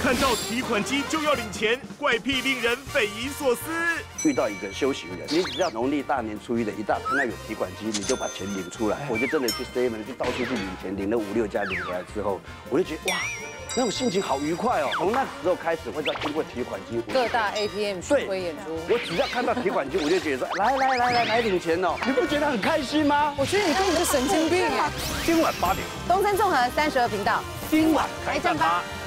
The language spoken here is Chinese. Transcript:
看到提款机就要领钱，怪癖令人匪夷所思。 遇到一个修行人，你只要农历大年初一的一大看到有提款机，你就把钱领出来。我就真的去 7-Eleven 就到处去领钱，领了5-6家领回来之后，我就觉得哇。 那种心情好愉快哦！从那时候开始，会知道经过提款机， 各大 ATM 巡回演出。 我只要看到提款机，我就觉得说，来领钱哦！你不觉得很开心吗？ 我觉得你根本就神经病哎！ 今晚8点， 东森综合32频道， 今晚开战吧！